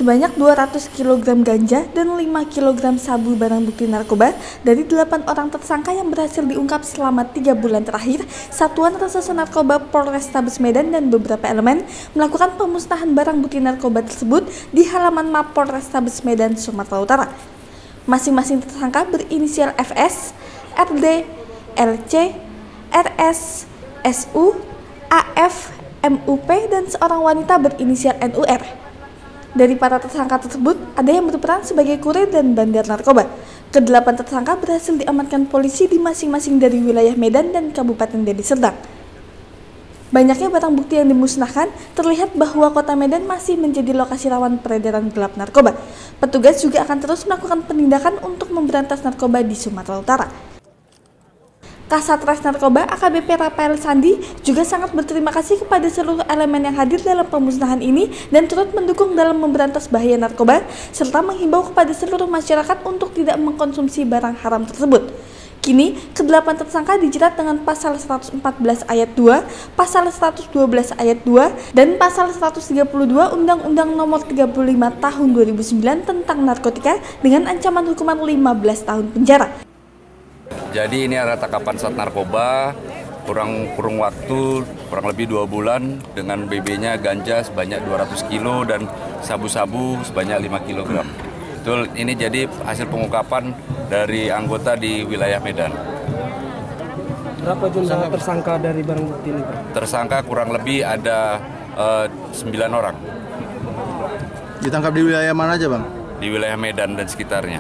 Sebanyak 200 kg ganja dan 5 kg sabu barang bukti narkoba dari 8 orang tersangka yang berhasil diungkap selama 3 bulan terakhir, Satuan Reserse Narkoba Polrestabes Medan dan beberapa elemen melakukan pemusnahan barang bukti narkoba tersebut di halaman Map Polrestabes Medan, Sumatera Utara. Masing-masing tersangka berinisial FS, RD, LC, RS, SU, AF, MUP, dan seorang wanita berinisial NUR. Dari para tersangka tersebut, ada yang berperan sebagai kurir dan bandar narkoba. Kedelapan tersangka berhasil diamankan polisi di masing-masing dari wilayah Medan dan Kabupaten Deli Serdang. Banyaknya barang bukti yang dimusnahkan terlihat bahwa kota Medan masih menjadi lokasi rawan peredaran gelap narkoba. Petugas juga akan terus melakukan penindakan untuk memberantas narkoba di Sumatera Utara. Kasat Narkoba AKBP Rafael Sandi juga sangat berterima kasih kepada seluruh elemen yang hadir dalam pemusnahan ini dan turut mendukung dalam memberantas bahaya narkoba, serta menghimbau kepada seluruh masyarakat untuk tidak mengkonsumsi barang haram tersebut. Kini, kedelapan tersangka dijerat dengan pasal 114 ayat 2, pasal 112 ayat 2, dan pasal 132 Undang-Undang Nomor 35 Tahun 2009 tentang narkotika dengan ancaman hukuman 15 tahun penjara. Jadi ini ada tangkapan zat narkoba, kurang waktu kurang lebih 2 bulan dengan BB-nya ganja sebanyak 200 kilo dan sabu-sabu sebanyak 5 kg. Betul, ini jadi hasil pengungkapan dari anggota di wilayah Medan. Berapa jumlah tersangka dari barang bukti ini, Pak? Tersangka kurang lebih ada 9 orang. Ditangkap di wilayah mana aja, Bang? Di wilayah Medan dan sekitarnya.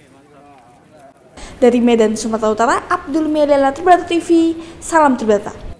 Dari Medan, Sumatera Utara, Abdul Mielela, Tribata TV, salam Tribata.